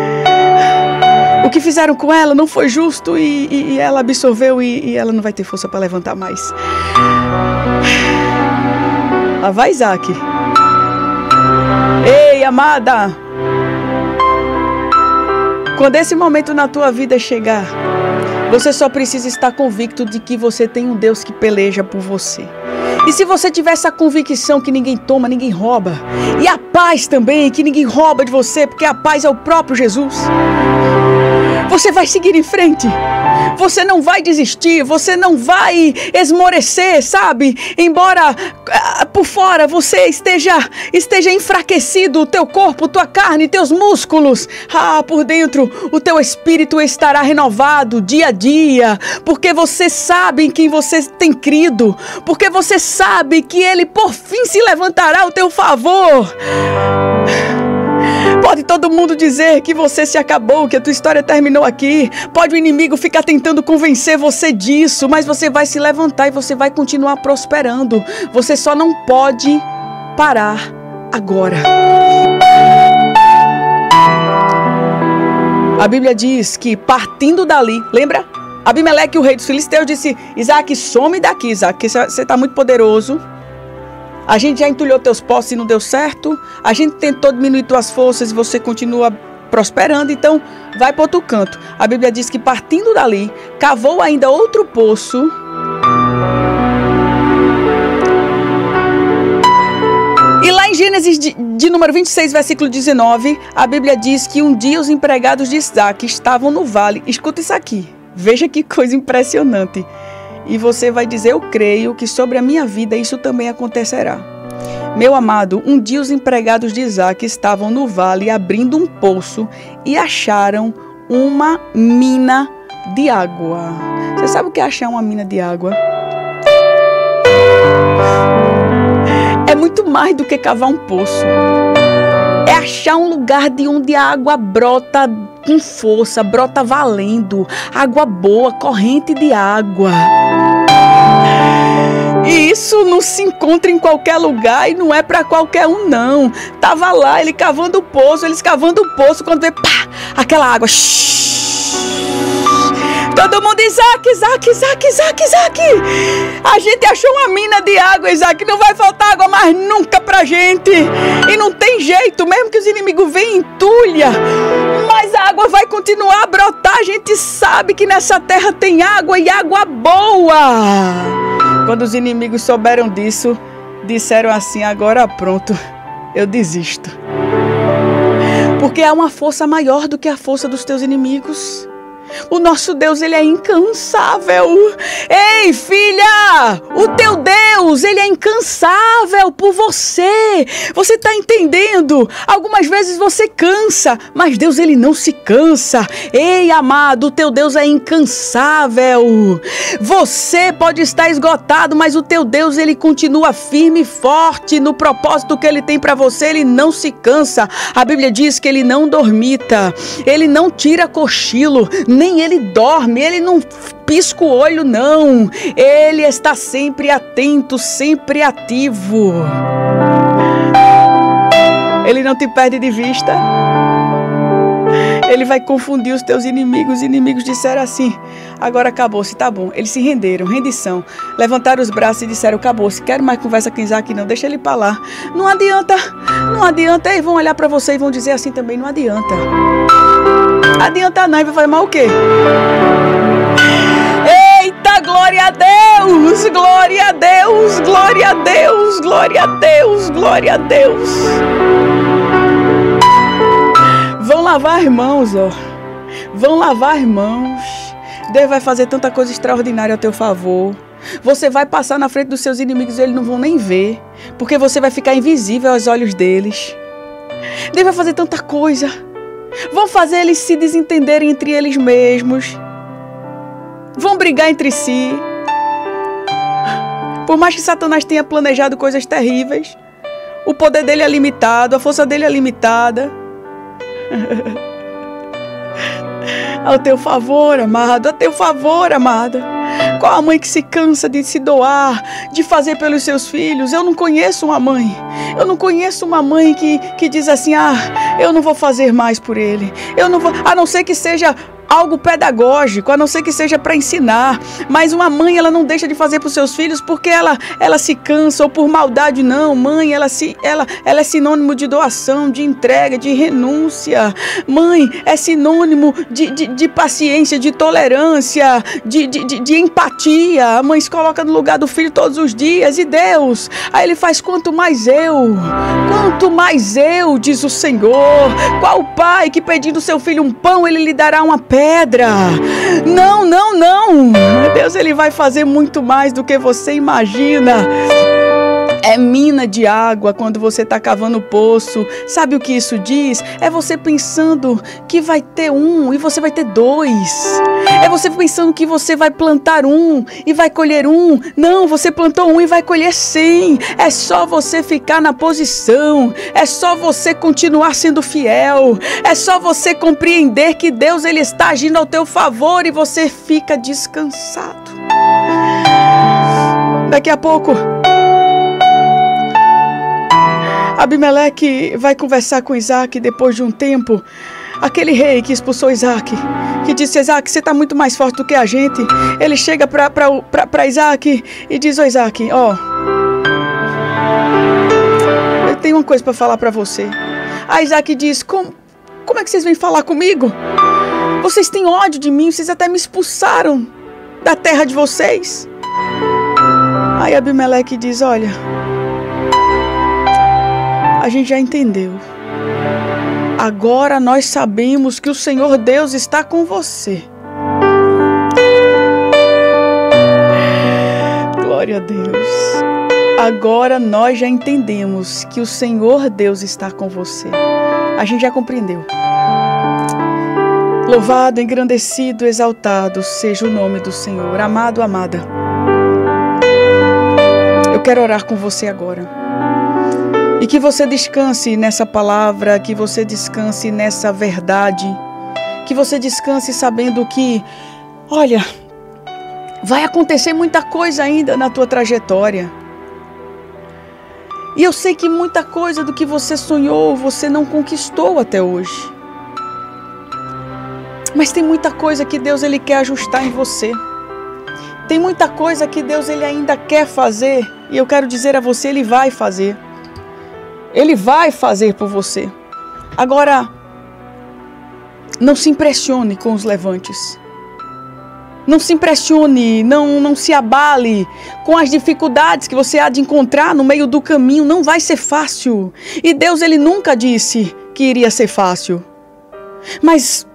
O que fizeram com ela não foi justo e, e, e ela absorveu e, e ela não vai ter força para levantar mais. Lá vai Isaac. Ei, amada! Quando esse momento na tua vida chegar, você só precisa estar convicto de que você tem um Deus que peleja por você. E se você tiver essa convicção que ninguém toma, ninguém rouba, e a paz também, que ninguém rouba de você, porque a paz é o próprio Jesus, você vai seguir em frente. Você não vai desistir, você não vai esmorecer, sabe? Embora ah, por fora você esteja, esteja enfraquecido, o teu corpo, tua carne, teus músculos. Ah, por dentro o teu espírito estará renovado dia a dia, porque você sabe em quem você tem crido, porque você sabe que Ele por fim se levantará ao teu favor. Pode todo mundo dizer que você se acabou, que a tua história terminou aqui. Pode o inimigo ficar tentando convencer você disso, mas você vai se levantar e você vai continuar prosperando. Você só não pode parar agora. A Bíblia diz que partindo dali, lembra? Abimeleque, o rei dos filisteus, disse, Isaac, some daqui, Isaac, que você está muito poderoso. A gente já entulhou teus postos e não deu certo. A gente tentou diminuir tuas forças e você continua prosperando. Então, vai para outro canto. A Bíblia diz que partindo dali, cavou ainda outro poço. E lá em Gênesis de, de número vinte e seis, versículo dezenove, a Bíblia diz que um dia os empregados de Isaac estavam no vale. Escuta isso aqui. Veja que coisa impressionante. E você vai dizer, eu creio que sobre a minha vida isso também acontecerá. Meu amado, um dia os empregados de Isaac estavam no vale abrindo um poço e acharam uma mina de água. Você sabe o que é achar uma mina de água? É muito mais do que cavar um poço. É achar um lugar de onde a água brota com força, brota valendo. Água boa, corrente de água. E isso não se encontra em qualquer lugar e não é para qualquer um, não. Tava lá, ele cavando o poço, eles cavando o poço, quando vê, pá, aquela água. Todo mundo, Isaac, Isaac, Isaac, Isaac, Isaac. A gente achou uma mina de água, Isaac. Não vai faltar água mais nunca pra gente. E não tem jeito, mesmo que os inimigos venham e entulha, mas a água vai continuar a brotar. A gente sabe que nessa terra tem água e água boa. Quando os inimigos souberam disso, disseram assim, agora pronto, eu desisto. Porque há uma força maior do que a força dos teus inimigos. O nosso Deus, Ele é incansável. Ei, filha, o teu Deus, Ele é incansável por você. Você está entendendo? Algumas vezes você cansa, mas Deus, ele não se cansa. Ei, amado, o teu Deus é incansável. Você pode estar esgotado, mas o teu Deus, ele continua firme e forte no propósito que ele tem para você. Ele não se cansa. A Bíblia diz que ele não dormita, ele não tira cochilo, nem ele dorme, ele não pisca o olho, não. Ele está sempre atento, sempre ativo. Ele não te perde de vista. Ele vai confundir os teus inimigos. Os inimigos disseram assim: agora acabou-se, tá bom. Eles se renderam, rendição. Levantaram os braços e disseram: acabou-se, quero mais conversa com Isaac não, deixa ele para lá. Não adianta, não adianta. Eles vão olhar para você e vão dizer assim também: não adianta. Adianta não, e vai fazer mal o quê? Eita, glória a Deus, glória a Deus, glória a Deus, glória a Deus, glória a Deus. Vão lavar mãos, ó. Vão lavar mãos. Deus vai fazer tanta coisa extraordinária a teu favor. Você vai passar na frente dos seus inimigos e eles não vão nem ver, porque você vai ficar invisível aos olhos deles. Deus vai fazer tanta coisa. Vão fazer eles se desentenderem entre eles mesmos. Vão brigar entre si. Por mais que Satanás tenha planejado coisas terríveis, o poder dele é limitado, a força dele é limitada. Ao teu favor, amado, a teu favor, amada. Qual a mãe que se cansa de se doar, de fazer pelos seus filhos? Eu não conheço uma mãe. Eu não conheço uma mãe que, que diz assim: ah, eu não vou fazer mais por ele. Eu não vou, a não ser que seja algo pedagógico, a não ser que seja para ensinar. Mas uma mãe, ela não deixa de fazer para os seus filhos porque ela, ela se cansa ou por maldade, não. Mãe, ela, se, ela, ela é sinônimo de doação, de entrega, de renúncia. Mãe é sinônimo de, de, de paciência, de tolerância, de, de, de, de empatia. A mãe se coloca no lugar do filho todos os dias. E Deus, aí ele faz: quanto mais eu, quanto mais eu, diz o Senhor. Qual pai que pedindo seu filho um pão, ele lhe dará uma pedra? Não, não, não. Deus, ele vai fazer muito mais do que você imagina. É mina de água quando você está cavando o poço. Sabe o que isso diz? É você pensando que vai ter um e você vai ter dois. É você pensando que você vai plantar um e vai colher um. Não, você plantou um e vai colher cem. É só você ficar na posição. É só você continuar sendo fiel. É só você compreender que Deus, ele está agindo ao teu favor e você fica descansado. Daqui a pouco Abimeleque vai conversar com Isaac depois de um tempo. Aquele rei que expulsou Isaac, que disse: Isaac, você está muito mais forte do que a gente. Ele chega para Isaac e diz: ô Isaac, ó, eu tenho uma coisa para falar para você. Aí Isaac diz: como, como é que vocês vêm falar comigo? Vocês têm ódio de mim, vocês até me expulsaram da terra de vocês. Aí Abimeleque diz: olha, a gente já entendeu. Agora nós sabemos que o Senhor Deus está com você. Glória a Deus. Agora nós já entendemos que o Senhor Deus está com você. A gente já compreendeu. Louvado, engrandecido, exaltado seja o nome do Senhor. Amado, amada, eu quero orar com você agora. E que você descanse nessa palavra, que você descanse nessa verdade, que você descanse sabendo que, olha, vai acontecer muita coisa ainda na tua trajetória. E eu sei que muita coisa do que você sonhou, você não conquistou até hoje. Mas tem muita coisa que Deus, ele quer ajustar em você. Tem muita coisa que Deus, ele ainda quer fazer. E eu quero dizer a você, ele vai fazer. Ele vai fazer por você. Agora, não se impressione com os levantes. Não se impressione, não, não se abale com as dificuldades que você há de encontrar no meio do caminho. Não vai ser fácil. E Deus, ele nunca disse que iria ser fácil. Mas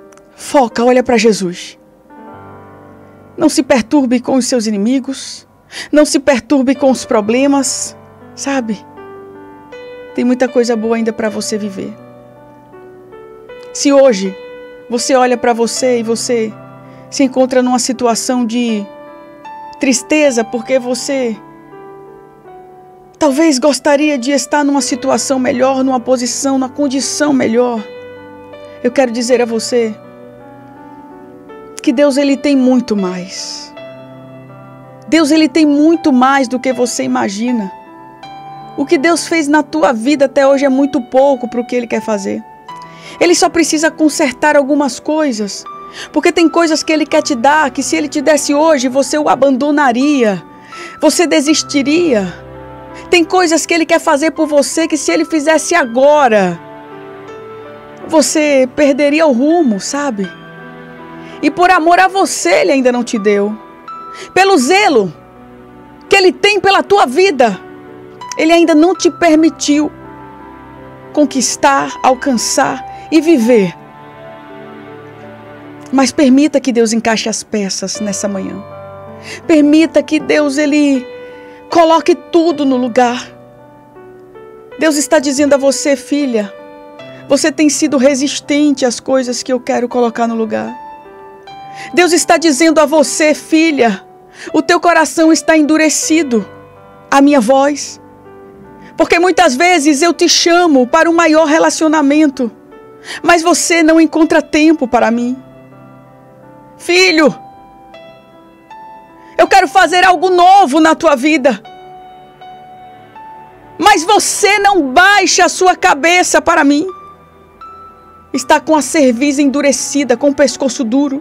foca, olha para Jesus. Não se perturbe com os seus inimigos. Não se perturbe com os problemas, sabe? Tem muita coisa boa ainda para você viver. Se hoje você olha para você e você se encontra numa situação de tristeza porque você talvez gostaria de estar numa situação melhor, numa posição, numa condição melhor, eu quero dizer a você que Deus, ele tem muito mais. Deus, ele tem muito mais do que você imagina. O que Deus fez na tua vida até hoje é muito pouco para o que ele quer fazer. Ele só precisa consertar algumas coisas, porque tem coisas que ele quer te dar, que se ele te desse hoje, você o abandonaria, você desistiria. Tem coisas que ele quer fazer por você, que se ele fizesse agora, você perderia o rumo, sabe? E por amor a você, ele ainda não te deu. Pelo zelo que ele tem pela tua vida, ele ainda não te permitiu conquistar, alcançar e viver. Mas permita que Deus encaixe as peças nessa manhã. Permita que Deus, ele coloque tudo no lugar. Deus está dizendo a você, filha, você tem sido resistente às coisas que eu quero colocar no lugar. Deus está dizendo a você, filha, o teu coração está endurecido à minha voz. Porque muitas vezes eu te chamo para um maior relacionamento, mas você não encontra tempo para mim. Filho, eu quero fazer algo novo na tua vida, mas você não baixa a sua cabeça para mim. Está com a cerviz endurecida, com o pescoço duro.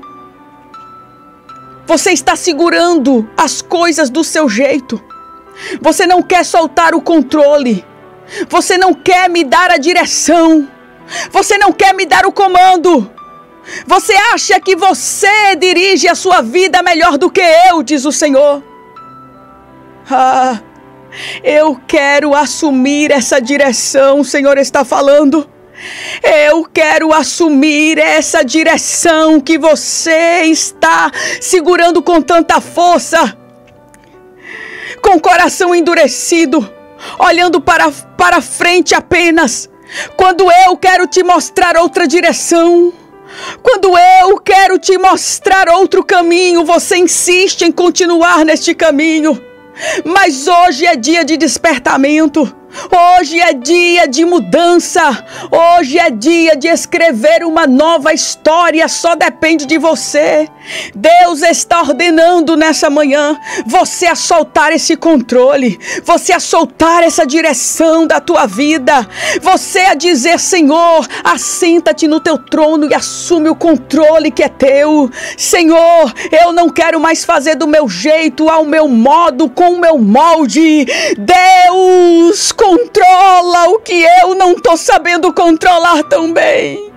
Você está segurando as coisas do seu jeito. Você não quer soltar o controle. Você não quer me dar a direção. Você não quer me dar o comando. Você acha que você dirige a sua vida melhor do que eu, diz o Senhor. Ah, eu quero assumir essa direção, o Senhor está falando. Eu quero assumir essa direção que você está segurando com tanta força, com o coração endurecido, olhando para, para frente apenas, quando eu quero te mostrar outra direção. Quando eu quero te mostrar outro caminho, você insiste em continuar neste caminho. Mas hoje é dia de despertamento. Hoje é dia de mudança. Hoje é dia de escrever uma nova história. Só depende de você. Deus está ordenando nessa manhã você a soltar esse controle, você a soltar essa direção da tua vida, você a dizer: Senhor, assenta-te no teu trono e assume o controle que é teu. Senhor, eu não quero mais fazer do meu jeito, ao meu modo, com o meu molde. Deus, controla o que eu não estou sabendo controlar tão bem.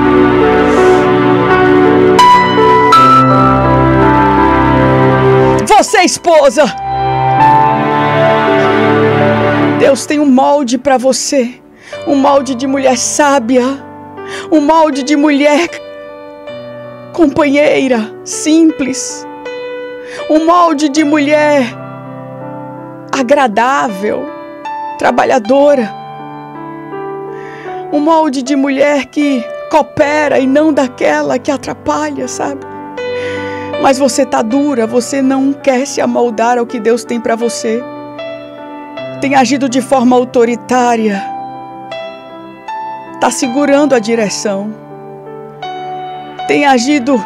Você, esposa, Deus tem um molde para você, um molde de mulher sábia, um molde de mulher companheira, simples, um molde de mulher agradável, trabalhadora, um molde de mulher que coopera e não daquela que atrapalha, sabe? Mas você tá dura, você não quer se amoldar ao que Deus tem para você. Tem agido de forma autoritária. Tá segurando a direção. Tem agido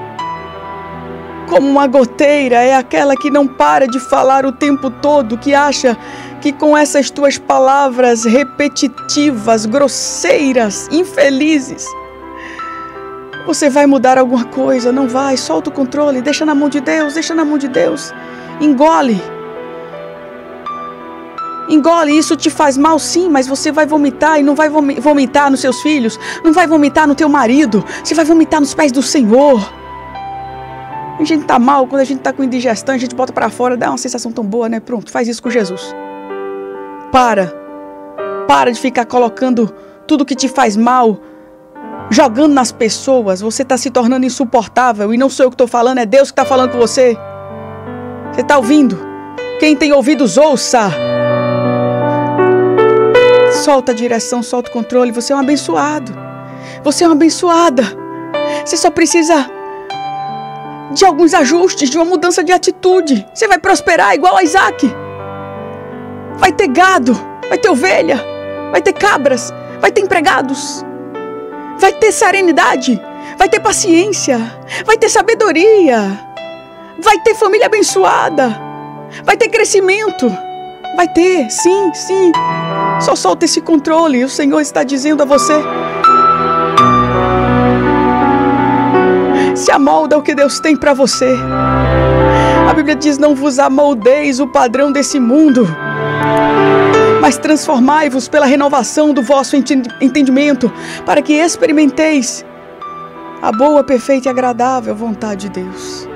como uma goteira, é aquela que não para de falar o tempo todo, que acha que com essas tuas palavras repetitivas, grosseiras, infelizes, você vai mudar alguma coisa. Não vai, solta o controle, deixa na mão de Deus, deixa na mão de Deus. Engole. Engole, isso te faz mal sim, mas você vai vomitar e não vai vomitar nos seus filhos, não vai vomitar no teu marido, você vai vomitar nos pés do Senhor. A gente tá mal, quando a gente tá com indigestão, a gente bota pra fora, dá uma sensação tão boa, né? Pronto, faz isso com Jesus. Para. Para de ficar colocando tudo que te faz mal, jogando nas pessoas. Você está se tornando insuportável. E não sou eu que estou falando, é Deus que está falando com você. Você está ouvindo? Quem tem ouvidos, ouça. Solta a direção, solta o controle. Você é um abençoado. Você é uma abençoada. Você só precisa de alguns ajustes, de uma mudança de atitude. Você vai prosperar igual a Isaac. Vai ter gado, vai ter ovelha, vai ter cabras, vai ter empregados. Vai ter serenidade, vai ter paciência, vai ter sabedoria, vai ter família abençoada, vai ter crescimento, vai ter, sim, sim. Só solta esse controle, o Senhor está dizendo a você. Se amolda ao que Deus tem para você. A Bíblia diz: não vos amoldeis o padrão desse mundo, mas transformai-vos pela renovação do vosso entendimento, para que experimenteis a boa, perfeita e agradável vontade de Deus.